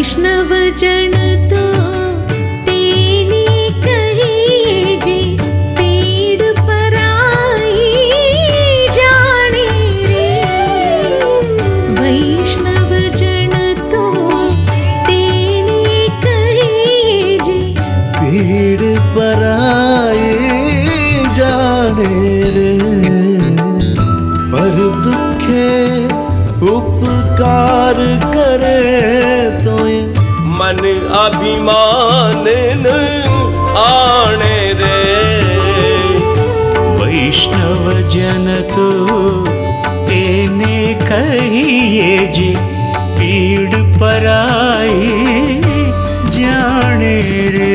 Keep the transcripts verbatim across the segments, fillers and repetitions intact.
वैष्णव जन तो तेने कहिए जे पीड़ पराई जाने रे। वैष्णव जन तो तेने कहिए जे पीड़ पराई जाने रे। पर दुखे उपकार करे तो मन अभिमान न आने रे। वैष्णव जन तो तेने कहिए जे पीड़ पराई जाने रे।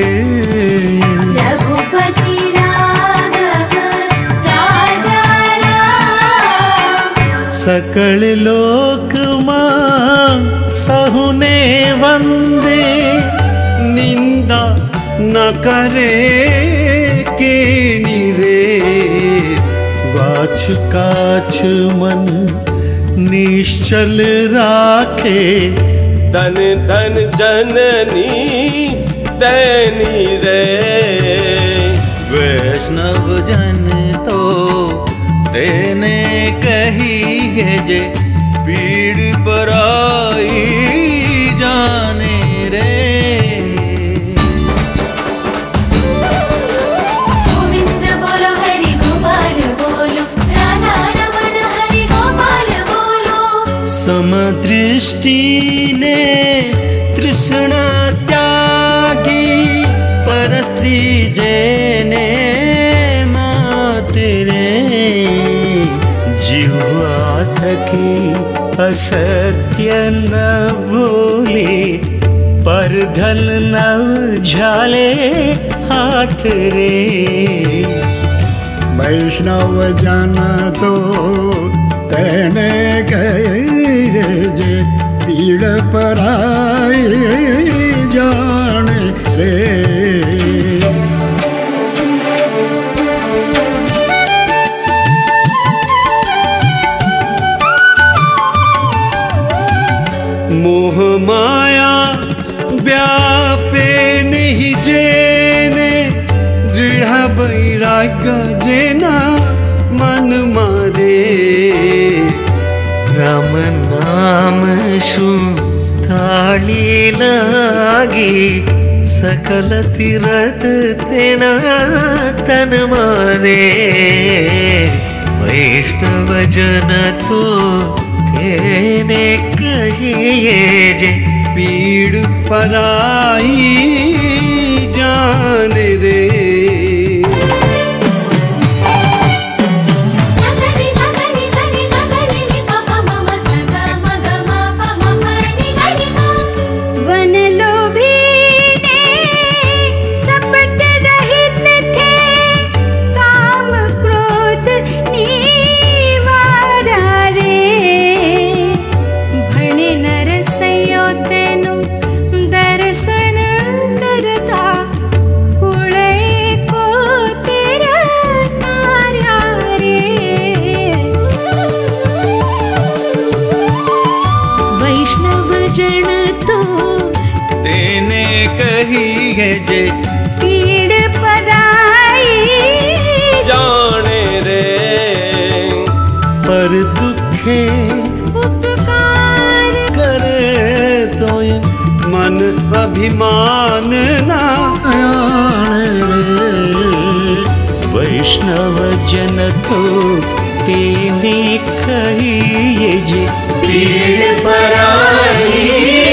रघुपति राघव राजा राम सकल लोक मां सहुने वंदे। निंदा न करे के निरे। वाच काछ मन निश्चल राखे। धन धन जननी तैनी रे। वैष्णव जन तो तेने कहिए जे पीड़ पराई जाने रे। गोविंद बोलो हरि गोपाल बोलो राधा रमण हरि गोपाल बोलो। समदृष्टि ने तृष्णा त्यागी पर स्त्री जेने मातरे। जिह्वा थकी असत्य न बोले पर धन न झाले हाथ रे। वैष्णव जन तो तेने कहिए जे पीड़ पराई जाने रे। मोह माया व्यापे नहीं जेने। दृढ़ वैराग्य जेना मन मारे। राम नाम शु थाली लागी सकल तीरथ तेना तन मारे। वैष्णव जन तो तेने कहिए जे पीड़ पराई जाने रे। कहिए जे पीड़ पराई जाने रे। पर दुखे उपकार करे तो मन अभिमान ना आने रे। वैष्णव जन तो तेने कहिए जे पीड़ पराई